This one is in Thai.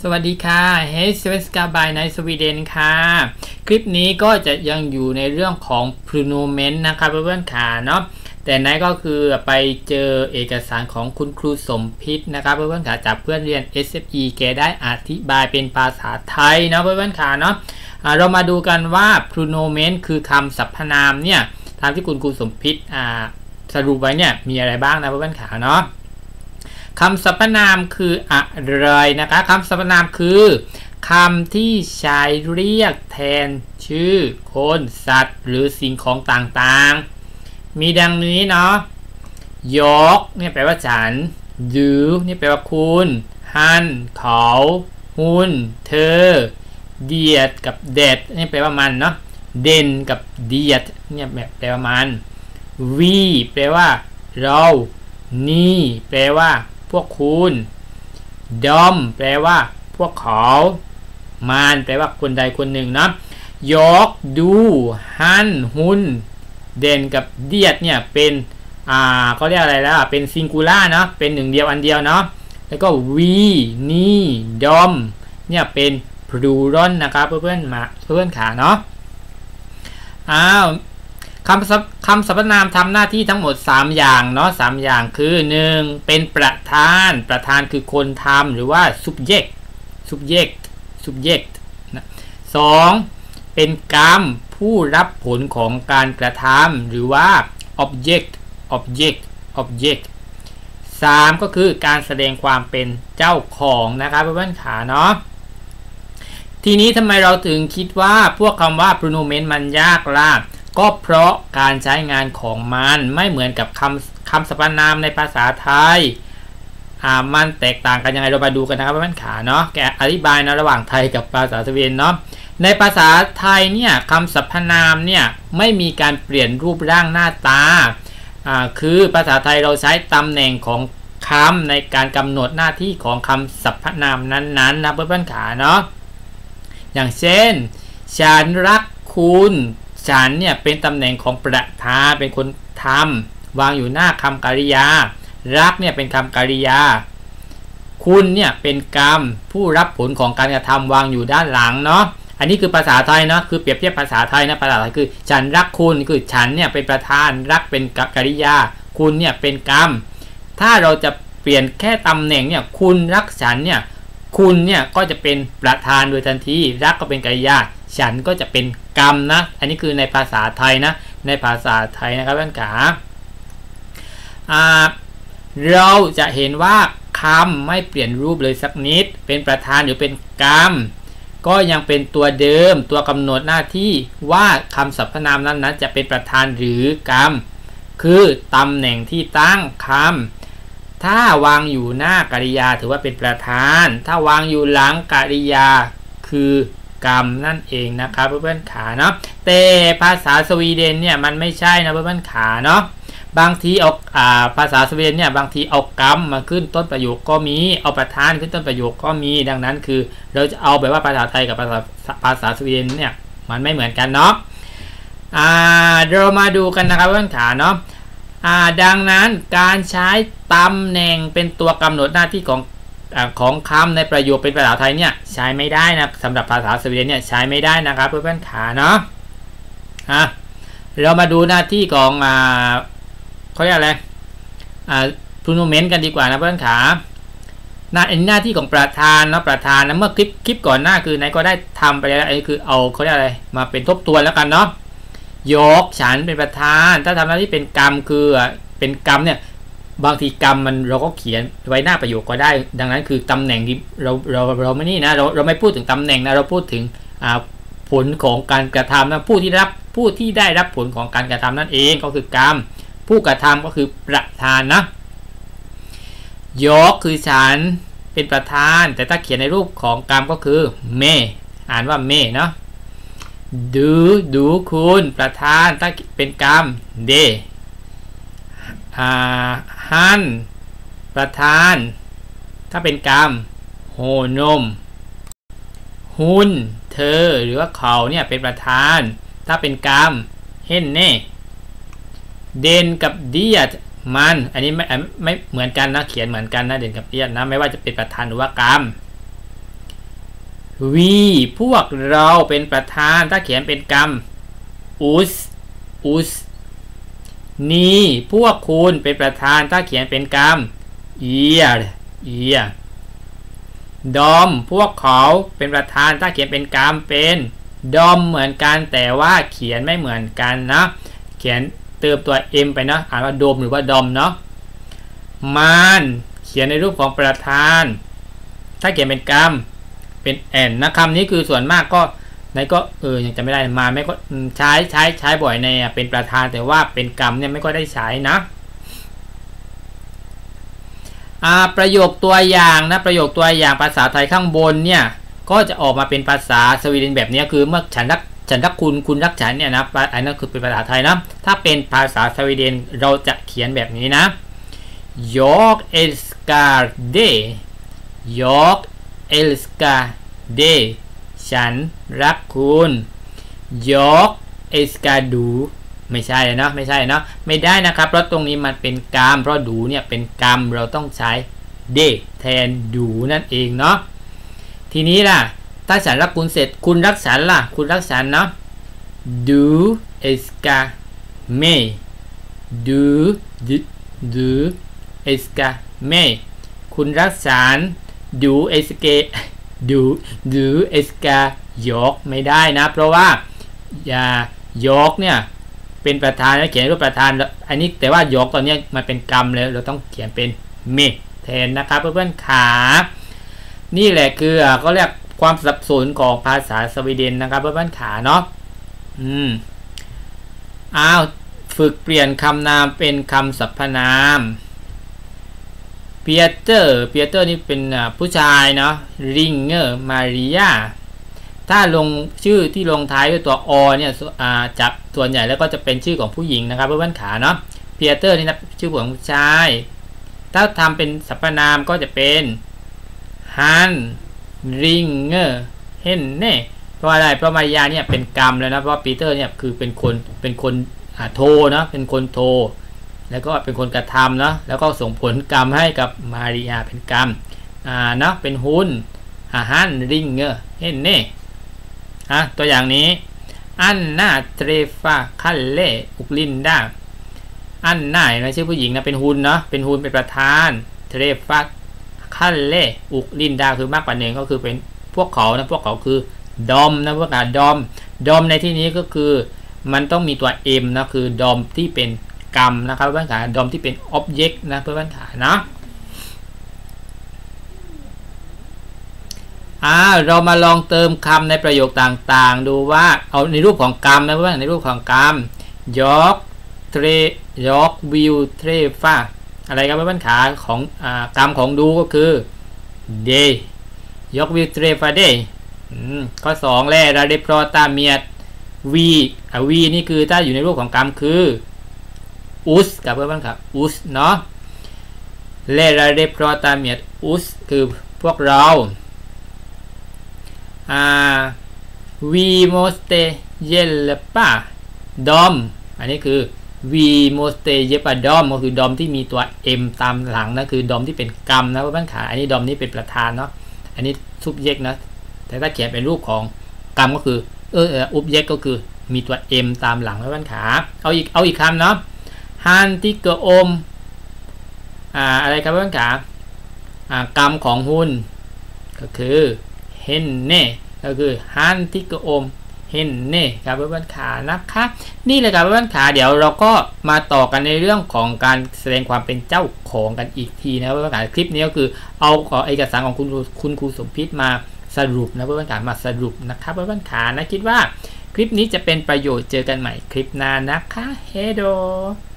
สวัสดีค่ะ Hej Svenska by Night Sweden ค่ะคลิปนี้ก็จะยังอยู่ในเรื่องของ pronomen นะครับเพื่อนๆค่ะเนาะแต่ไหนก็คือไปเจอเอกสารของคุณครูสมพิษนะครับเพื่อนๆค่ะจากเพื่อนเรียน SFE แกได้อธิบายเป็นภาษาไทยเนาะเพื่อนๆค่ะเนาะเรามาดูกันว่า pronomen คือคำสรรพนามเนี่ยตามที่คุณครูสมพิษสรุปไว้เนี่ยมีอะไรบ้างนะเพื่อนๆค่ะเนาะคำสรรพนามคืออะไรนะคะคำสรรพนามคือคำที่ใช้เรียกแทนชื่อคนสัตว์หรือสิ่งของต่างๆมีดังนี้เนาะยกเนี่ยแปลว่าฉันดือนี่แปลว่าคุณฮันเขาหุนเธอเดียดกับเด็ดนี่แปลว่ามันเนาะเด่นกับเดียดเนี่ยแปลว่ามันวีแปลว่าเรานี่แปลว่าพวกคุณดอมแปลว่าพวกเขามานแปลว่าคนใดคนหนึ่งนะยกดูฮันหุนเด่นกับเดียดเนี่ยเป็นเขาเรียกอะไรแล้วเป็นซิงคูล่าเนาะเป็นหนึ่งเดียวอันเดียวเนาะแล้วก็วีนี่ดอมเนี่ยเป็นพลูรัลนะครับเพื่อนขาเนาะคำสรรพนามทำหน้าที่ทั้งหมด3อย่างเนาะ3อย่างคือ 1. เป็นประธานคือคนทำหรือว่า subject นะ 2. เป็นกรรมผู้รับผลของการกระทำหรือว่า object 3. ก็คือการแสดงความเป็นเจ้าของนะครับเพื่อนๆขาเนาะทีนี้ทำไมเราถึงคิดว่าพวกคำว่า pronomen มันยากล่ะก็เพราะการใช้งานของมันไม่เหมือนกับคำสรรพนามในภาษาไทยมันแตกต่างกันยังไงเรามาดูกันนะครับเพื่อนขาเนาะแกอธิบายนะระหว่างไทยกับภาษาสวีเดนเนาะในภาษาไทยเนี่ยคำสรรพนามเนี่ยไม่มีการเปลี่ยนรูปร่างหน้าตาคือภาษาไทยเราใช้ตำแหน่งของคำในการกำหนดหน้าที่ของคำสรรพนามนั้นๆนะเพื่อนขาเนาะอย่างเช่นฉันรักคุณฉันเนี่ยเป็นตำแหน่งของประธานเป็นคนทำวางอยู่หน้าคำกริยารักเนี่ยเป็นคำกริยาคุณเนี่ยเป็นกรรมผู้รับผลของการกระทำวางอยู่ด้านหลังเนาะอันนี้คือภาษาไทยเนาะคือเปรียบเทียบภาษาไทยนะภาษาไทยคือฉันรักคุณคือฉันเนี่ยเป็นประธานรักเป็นกริยาคุณเนี่ยเป็นกรรมถ้าเราจะเปลี่ยนแค่ตำแหน่งเนี่ยคุณรักฉันเนี่ยคุณเนี่ยก็จะเป็นประธานโดยทันทีรักก็เป็นกริยาฉันก็จะเป็นกรรมนะอันนี้คือในภาษาไทยนะในภาษาไทยนะครับเพื่อนขาเราจะเห็นว่าคำไม่เปลี่ยนรูปเลยสักนิดเป็นประธานหรือเป็นกรรมก็ยังเป็นตัวเดิมตัวกำหนดหน้าที่ว่าคำสรรพนามนั้นจะเป็นประธานหรือกรรมคือตำแหน่งที่ตั้งคำถ้าวางอยู่หน้ากริยาถือว่าเป็นประธานถ้าวางอยู่หลังกริยาคือกรรมนั่นเองนะครับเพื่อนๆขาเนาะแต่ภาษาสวีเดนเนี่ยมันไม่ใช่นะเพื่อนๆขาเนาะบางทีเอาภาษาสวีเดนเนี่ยบางทีเอากรรมมาขึ้นต้นประโยคก็มีเอาประธานขึ้นต้นประโยคก็มีดังนั้นคือเราจะเอาแบบว่าภาษาไทยกับภาษาสวีเดนเนี่ยมันไม่เหมือนกันเนาะเรามาดูกันนะครับเพื่อนๆขาเนาะดังนั้นการใช้ตำแหน่งเป็นตัวกำหนดหน้าที่ของคำในประโยคเป็นภาษาไทยเนี่ยใช้ไม่ได้นะสำหรับภาษาสวีเดนเนี่ยใช้ไม่ได้นะครับเพื่อนๆขาเนาะเรามาดูหน้าที่ของเขาเรียกอะไรpronomen กันดีกว่านะเพื่อนขาหน้าที่ของประธานเนาะประธานนะเมื่อคลิปก่อนหน้าคือไหนก็ได้ทำไปแล้วอันนี้คือเอาเขาเรียกอะไรมาเป็นทบทวนแล้วกันเนาะยกฉันเป็นประธานถ้าทำหน้าที่เป็นกรรมคือเป็นกรรมเนี่ยบางทีกรรมมันเราก็เขียนไว้หน้าประโยคก็ได้ดังนั้นคือตำแหน่งที่เราไม่นี่นะเราไม่พูดถึงตำแหน่งนะเราพูดถึงผลของการกระทำนะผู้ที่ได้รับผลของการกระทำนั่นเองก็คือกรรมผู้กระทำก็คือประธานนะยกคือฉันเป็นประธานแต่ถ้าเขียนในรูปของกรรมก็คือเมอ่านว่าเมเนาะดูคุณประธานถ้าเป็นกรรมเดฮันประธานถ้าเป็นกรรมโหนมหุนเธอหรือว่าเขาเนี่ยเป็นประธานถ้าเป็นกรรมเห็นเน่เดนกับเดียดมันอันนี้ไม่เหมือนกันนะเขียนเหมือนกันนะเดนกับเดียดนะไม่ว่าจะเป็นประธานหรือว่ากรรม we พวกเราเป็นประธานถ้าเขียนเป็นกรรม us นี่พวกคุณเป็นประธานถ้าเขียนเป็นกรรม ihr ดอมพวกเขาเป็นประธานถ้าเขียนเป็นกรรมเป็นดอมเหมือนกันแต่ว่าเขียนไม่เหมือนกันนะเขียนเติมตัว m ไปนะอ่านว่าโดมหรือว่าดอมเนาะมานเขียนในรูปของประธานถ้าเขียนเป็นกรรมเป็นแอนนะคำนี้คือส่วนมากก็ในก็ยังจะไม่ได้มาไม่ก็ใช้บ่อยในเป็นประธานแต่ว่าเป็นกรรมเนี่ยไม่ก็ได้ใช้นะประโยคตัวอย่างนะประโยคตัวอย่างภาษาไทยข้างบนเนี่ยก็จะออกมาเป็นภาษาสวีเดนแบบนี้คือเมื่อฉันรักคุณรักฉันเนี่ยนะอันนั้นคือเป็นภาษาไทยนะถ้าเป็นภาษาสวีเดนเราจะเขียนแบบนี้นะ Jag älskar dig Jag älskar dig ฉันรักคุณ Jag älskar du ไม่ใช่เนาะไม่ได้นะครับเพราะตรงนี้มันเป็นกรรมเพราะดูเนี่ยเป็นกรรมเราต้องใช้ de แทนดูนั่นเองเนาะทีนี้ล่ะถ้าฉันรักคุณเสร็จคุณรักฉันล่ะคุณรักฉันเนาะ du älskar mig du älskar mig คุณรักฉัน du älskar jag ไม่ได้นะเพราะว่าjag เนี่ยเป็นประธานแล้วเขียนรูปประธานอันนี้แต่ว่ายกตอนนี้มันเป็นกรรมแล้วเราต้องเขียนเป็นเมแทนนะครับเพื่อนๆขานี่แหละคือก็เรียกความสับสนของภาษาสวีเดนนะครับเพื่อนๆขาเนาะฝึกเปลี่ยนคำนามเป็นคำสรรพนามเปียเตอร์นี่เป็นผู้ชายเนาะริงเกอร์มาริยาถ้าลงชื่อที่ลงท้ายด้วยตัวอเนี่ยจับส่วนใหญ่แล้วก็จะเป็นชื่อของผู้หญิงนะครับเพื่อนๆขาเนาะเปียเตอร์นี่นะชื่อของผู้ชายถ้าทำเป็นสรรพนามก็จะเป็นฮันริงเกอร์เฮนเน่เพราะอะไรเพราะมารยาเนี่ยเป็นกรรมแล้วนะเพราะปีเตอร์เนี่ยคือเป็นคนโทเนาะเป็นคนโทแล้วก็เป็นคนกระทำเนาะแล้วก็ส่งผลกรรมให้กับมาริยาเป็นกรรมเนาะเป็นฮุนฮันริงเกอร์เฮนเน่ตัวอย่างนี้อันนาเทรฟาคัลเล่อุกลินดาอันนานะชื่อผู้หญิงนะเป็นฮุนเนาะเป็นฮุนเป็นประธานเทรฟาคัลเล่อุกลินดาคือมากกว่าหนึ่งก็คือเป็นพวกเขานะพวกเขาคือดอมนะพวกเขาดอมในที่นี้ก็คือมันต้องมีตัว m นะคือดอมที่เป็นกรรมนะครับเพื่อนขาดอมที่เป็น object นะเพื่อนขาเนาะเรามาลองเติมคำในประโยคต่างๆดูว่าเอาในรูปของกรรมนะเพื่อนในรูปของกรรมยกวิวเทรฟาอะไรครับเพื่อนขาของกรรมของดูก็คือ day ยกวิวเทรฟา day ข้อ2แลราเดโปรตาเมียดวีนี่คือถ้าอยู่ในรูปของกรรมคือ us กับเพื่อนครับ us เนาะแลราเดโปรตาเมียด us คือพวกเราwe måste hjälpa dem อันนี้คือ we måste hjälpa dem ก็คือดอมที่มีตัว m ตามหลังนะคือดอมที่เป็นกรรมนะเพื่อนขาอันนี้ดอมนี้เป็นประธานเนาะอันนี้ subject นะแต่ถ้าเขียนเป็นรูปของกรรมก็คือobject ก็คือมีตัว m ตามหลังเพื่อนขาเอาอีกคำเนาะ han tycker om อะไรครับเพื่อนขากรรมของหุ้นก็คือเฮนเน่ก็คือฮันที่กระอมเฮนเน่ครับเพื่อนๆขานะคะนี่เลยครับเพื่อนๆขาเดี๋ยวเราก็มาต่อกันในเรื่องของการแสดงความเป็นเจ้าของกันอีกทีนะครับเพื่อนๆขาคลิปนี้ก็คือเอาเอกสารของคุณครูสมพิษมาสรุปนะเพื่อนๆขามาสรุปนะครับเพื่อนๆขานะคิดว่าคลิปนี้จะเป็นประโยชน์เจอกันใหม่คลิปหน้านะคะเฮโด